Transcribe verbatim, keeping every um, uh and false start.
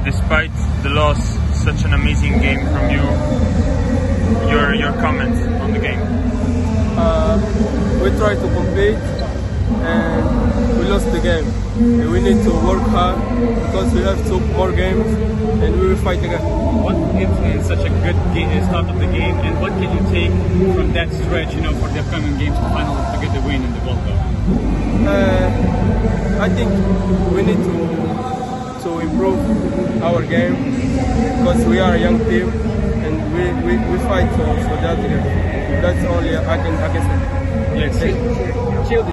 despite the loss, such an amazing game from you. Your your comments on the game. Uh, we tried to compete and we lost the game. We need to work hard because we have two more games and we will fight again. What influenced such a good game, start of the game, and what can you take from that stretch, you know, for the upcoming games to final to get the win in the World Cup? Uh, I think we need to to improve our game because we are a young team and we, we, we fight for, for that game. That's all I can I can say. Yes.